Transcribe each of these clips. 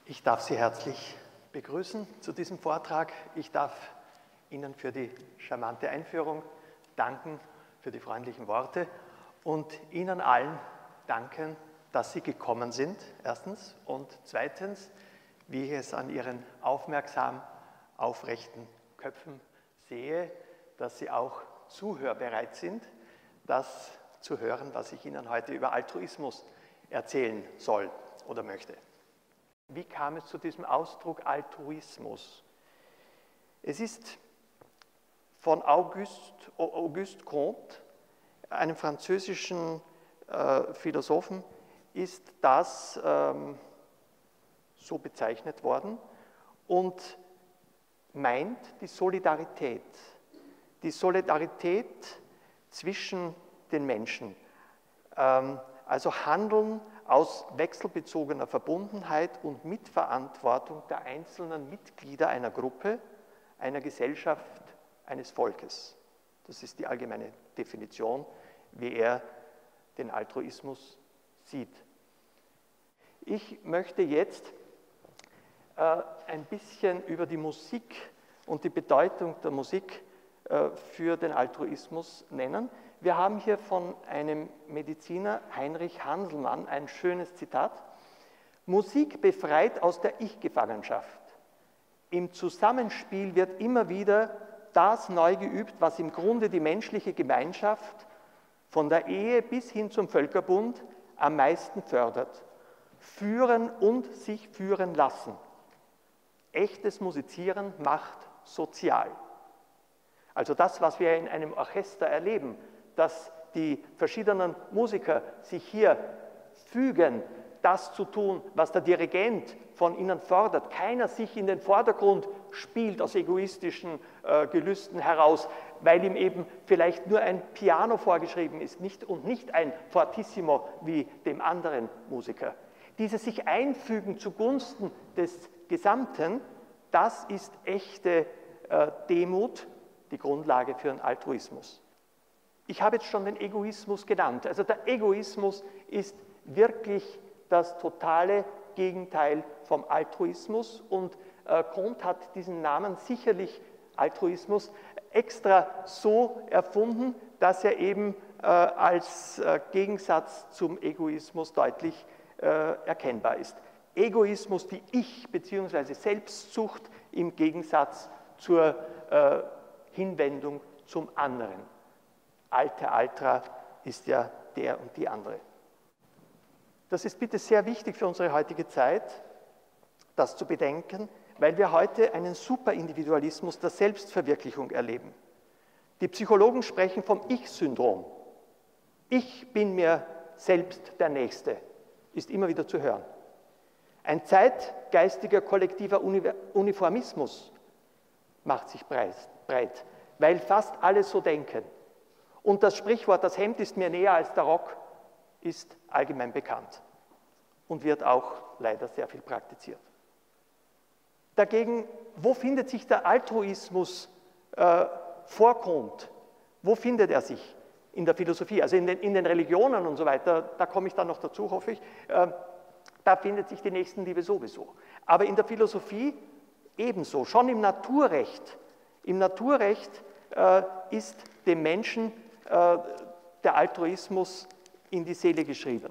Ich darf Sie herzlich begrüßen zu diesem Vortrag. Ich darf Ihnen für die charmante Einführung danken, für die freundlichen Worte und Ihnen allen danken, dass Sie gekommen sind, erstens. Und zweitens, wie ich es an Ihren aufmerksam aufrechten Köpfen sehe, dass Sie auch zuhörbereit sind, das zu hören, was ich Ihnen heute über Altruismus erzählen soll oder möchte. Wie kam es zu diesem Ausdruck Altruismus? Es ist von Auguste Comte, einem französischen Philosophen, ist das so bezeichnet worden und meint die Solidarität zwischen den Menschen, also Handeln aus wechselbezogener Verbundenheit und Mitverantwortung der einzelnen Mitglieder einer Gruppe, einer Gesellschaft, eines Volkes. Das ist die allgemeine Definition, wie er den Altruismus sieht. Ich möchte jetzt ein bisschen über die Musik und die Bedeutung der Musik für den Altruismus nennen. Wir haben hier von einem Mediziner, Heinrich Hanselmann, ein schönes Zitat. Musik befreit aus der Ich-Gefangenschaft. Im Zusammenspiel wird immer wieder das neu geübt, was im Grunde die menschliche Gemeinschaft von der Ehe bis hin zum Völkerbund am meisten fördert. Führen und sich führen lassen. Echtes Musizieren macht sozial. Also das, was wir in einem Orchester erleben, dass die verschiedenen Musiker sich hier fügen, das zu tun, was der Dirigent von ihnen fordert. Keiner sich in den Vordergrund spielt aus egoistischen Gelüsten heraus, weil ihm eben vielleicht nur ein Piano vorgeschrieben ist und nicht ein Fortissimo wie dem anderen Musiker. Dieses sich einfügen zugunsten des Gesamten, das ist echte Demut, die Grundlage für den Altruismus. Ich habe jetzt schon den Egoismus genannt. Also der Egoismus ist wirklich das totale Gegenteil vom Altruismus und Comte hat diesen Namen sicherlich Altruismus extra so erfunden, dass er eben als Gegensatz zum Egoismus deutlich erkennbar ist. Egoismus, die Ich- bzw. Selbstsucht im Gegensatz zur Hinwendung zum anderen. Alter Altra ist ja der und die andere. Das ist bitte sehr wichtig für unsere heutige Zeit, das zu bedenken, weil wir heute einen Superindividualismus der Selbstverwirklichung erleben. Die Psychologen sprechen vom Ich-Syndrom. Ich bin mir selbst der Nächste, ist immer wieder zu hören. Ein zeitgeistiger kollektiver Uniformismus macht sich breit, weil fast alle so denken. Und das Sprichwort, das Hemd ist mir näher als der Rock, ist allgemein bekannt und wird auch leider sehr viel praktiziert. Dagegen, wo findet sich der Altruismus vorkommt? Wo findet er sich? In der Philosophie, also in den Religionen und so weiter, da komme ich dann noch dazu, hoffe ich, da findet sich die Nächstenliebe sowieso. Aber in der Philosophie ebenso, schon im Naturrecht. Im Naturrecht ist dem Menschen der Altruismus in die Seele geschrieben.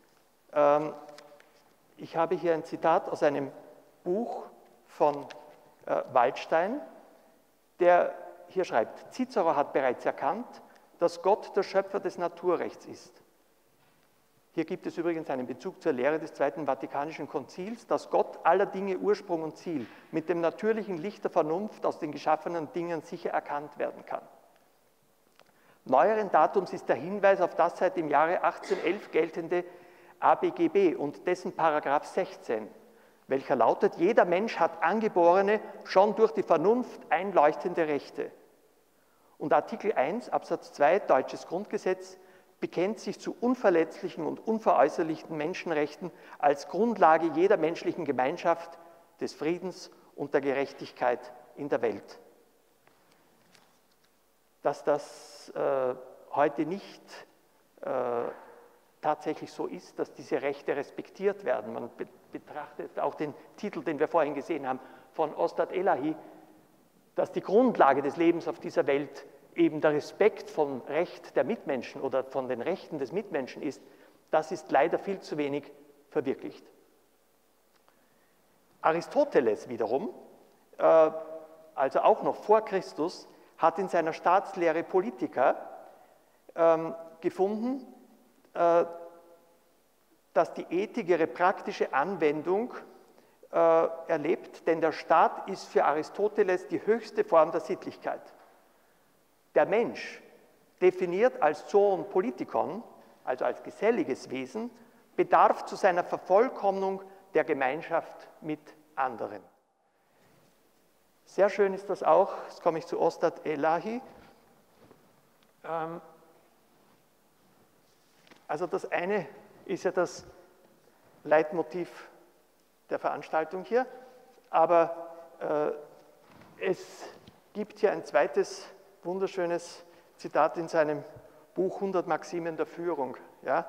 Ich habe hier ein Zitat aus einem Buch von Waldstein, der hier schreibt: Cicero hat bereits erkannt, dass Gott der Schöpfer des Naturrechts ist. Hier gibt es übrigens einen Bezug zur Lehre des Zweiten Vatikanischen Konzils, dass Gott aller Dinge Ursprung und Ziel mit dem natürlichen Licht der Vernunft aus den geschaffenen Dingen sicher erkannt werden kann. Neueren Datums ist der Hinweis auf das seit dem Jahre 1811 geltende ABGB und dessen Paragraph 16, welcher lautet: Jeder Mensch hat angeborene, schon durch die Vernunft einleuchtende Rechte. Und Artikel 1 Absatz 2 Deutsches Grundgesetz bekennt sich zu unverletzlichen und unveräußerlichen Menschenrechten als Grundlage jeder menschlichen Gemeinschaft, des Friedens und der Gerechtigkeit in der Welt. Dass das heute nicht tatsächlich so ist, dass diese Rechte respektiert werden. Man betrachtet auch den Titel, den wir vorhin gesehen haben, von Ostad Elahi, dass die Grundlage des Lebens auf dieser Welt eben der Respekt vom Recht der Mitmenschen oder von den Rechten des Mitmenschen ist. Das ist leider viel zu wenig verwirklicht. Aristoteles wiederum, also auch noch vor Christus, hat in seiner Staatslehre Politica gefunden, dass die Ethik ihre praktische Anwendung erlebt, denn der Staat ist für Aristoteles die höchste Form der Sittlichkeit. Der Mensch, definiert als Zoon Politikon, also als geselliges Wesen, bedarf zu seiner Vervollkommnung der Gemeinschaft mit anderen. Sehr schön ist das auch, jetzt komme ich zu Ostad Elahi. Also das eine ist ja das Leitmotiv der Veranstaltung hier, aber es gibt hier ein zweites wunderschönes Zitat in seinem Buch 100 Maximen der Führung. Ja?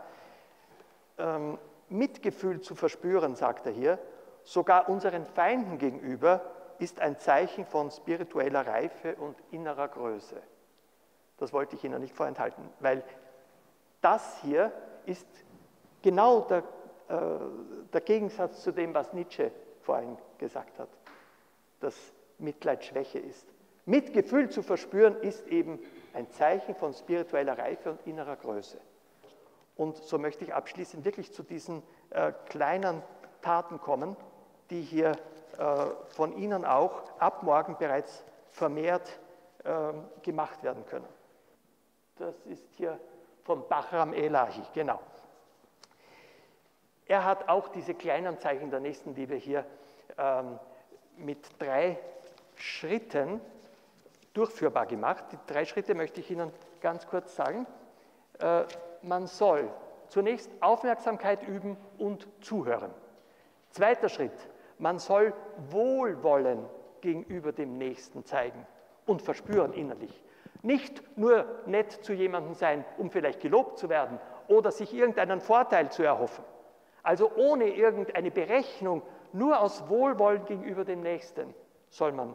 Mitgefühl zu verspüren, sagt er hier, sogar unseren Feinden gegenüber, ist ein Zeichen von spiritueller Reife und innerer Größe. Das wollte ich Ihnen nicht vorenthalten, weil das hier ist genau der Gegensatz zu dem, was Nietzsche vorhin gesagt hat, dass Mitleid Schwäche ist. Mitgefühl zu verspüren ist eben ein Zeichen von spiritueller Reife und innerer Größe. Und so möchte ich abschließend wirklich zu diesen kleinen Taten kommen, die hier von Ihnen auch ab morgen bereits vermehrt gemacht werden können. Das ist hier von Bahram Elahi, genau. Er hat auch diese kleinen Zeichen der Nächstenliebe hier mit 3 Schritten durchführbar gemacht. Die 3 Schritte möchte ich Ihnen ganz kurz sagen. Man soll zunächst Aufmerksamkeit üben und zuhören. 2. Schritt, man soll Wohlwollen gegenüber dem Nächsten zeigen und verspüren innerlich. Nicht nur nett zu jemandem sein, um vielleicht gelobt zu werden oder sich irgendeinen Vorteil zu erhoffen. Also ohne irgendeine Berechnung, nur aus Wohlwollen gegenüber dem Nächsten soll man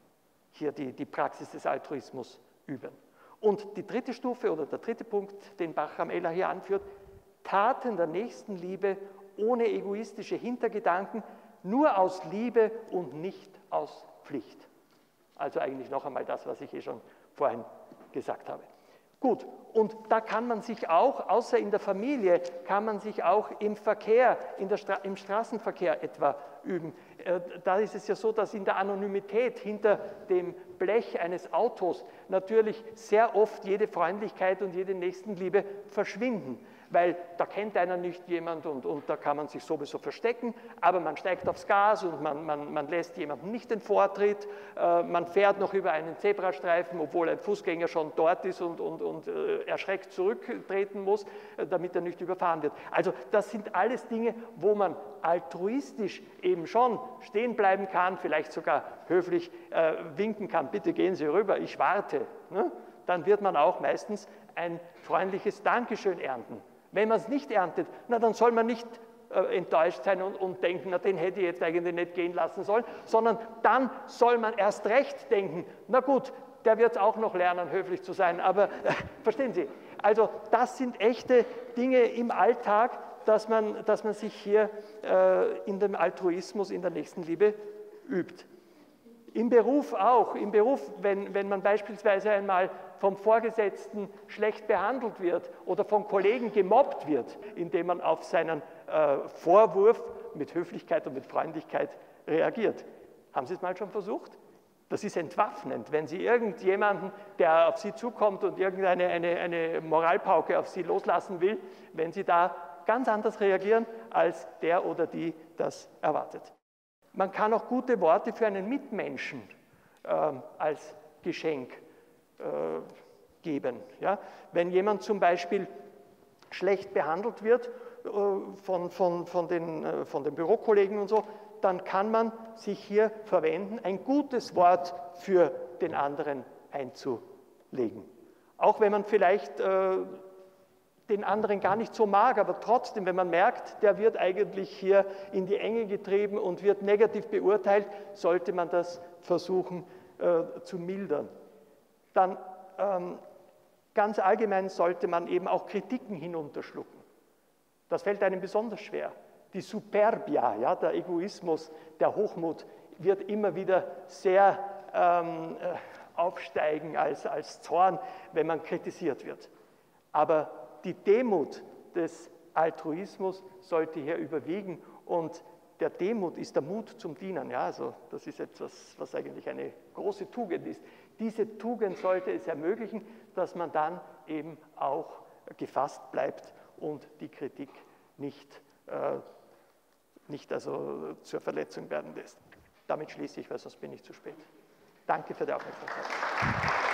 hier die Praxis des Altruismus üben. Und die 3. Stufe oder der 3. Punkt, den Bahram Elahi hier anführt, Taten der Nächstenliebe ohne egoistische Hintergedanken, nur aus Liebe und nicht aus Pflicht. Also eigentlich noch einmal das, was ich schon vorhin gesagt habe. Gut, und da kann man sich auch, außer in der Familie, kann man sich auch im Verkehr, im Straßenverkehr etwa üben. Da ist es ja so, dass in der Anonymität hinter dem Blech eines Autos natürlich sehr oft jede Freundlichkeit und jede Nächstenliebe verschwinden, weil da kennt einer nicht jemand und da kann man sich sowieso verstecken, aber man steigt aufs Gas und man lässt jemandem nicht den Vortritt, man fährt noch über einen Zebrastreifen, obwohl ein Fußgänger schon dort ist und erschreckt zurücktreten muss, damit er nicht überfahren wird. Also das sind alles Dinge, wo man altruistisch eben schon stehen bleiben kann, vielleicht sogar höflich winken kann, bitte gehen Sie rüber, ich warte. Ne? Dann wird man auch meistens ein freundliches Dankeschön ernten. Wenn man es nicht erntet, na, dann soll man nicht enttäuscht sein und denken, na, den hätte ich jetzt eigentlich nicht gehen lassen sollen, sondern dann soll man erst recht denken, na gut, der wird auch noch lernen, höflich zu sein, aber verstehen Sie, also das sind echte Dinge im Alltag, dass man sich hier in dem Altruismus, in der Nächstenliebe übt. Im Beruf auch, im Beruf, wenn man beispielsweise einmal vom Vorgesetzten schlecht behandelt wird oder von Kollegen gemobbt wird, indem man auf seinen Vorwurf mit Höflichkeit und mit Freundlichkeit reagiert. Haben Sie es mal schon versucht? Das ist entwaffnend, wenn Sie irgendjemanden, der auf Sie zukommt und eine Moralpauke auf Sie loslassen will, wenn Sie da ganz anders reagieren, als der oder die das erwartet. Man kann auch gute Worte für einen Mitmenschen als Geschenk geben. Ja? Wenn jemand zum Beispiel schlecht behandelt wird von den Bürokollegen und so, dann kann man sich hier verwenden, ein gutes Wort für den anderen einzulegen. Auch wenn man vielleicht den anderen gar nicht so mag, aber trotzdem, wenn man merkt, der wird eigentlich hier in die Enge getrieben und wird negativ beurteilt, sollte man das versuchen zu mildern. Dann ganz allgemein sollte man eben auch Kritiken hinunterschlucken. Das fällt einem besonders schwer. Die Superbia, ja, der Egoismus, der Hochmut wird immer wieder sehr aufsteigen als Zorn, wenn man kritisiert wird. Aber die Demut des Altruismus sollte hier überwiegen und der Demut ist der Mut zum Dienen. Ja, also das ist etwas, was eigentlich eine große Tugend ist. Diese Tugend sollte es ermöglichen, dass man dann eben auch gefasst bleibt und die Kritik nicht also zur Verletzung werden lässt. Damit schließe ich, weil sonst bin ich zu spät. Danke für die Aufmerksamkeit.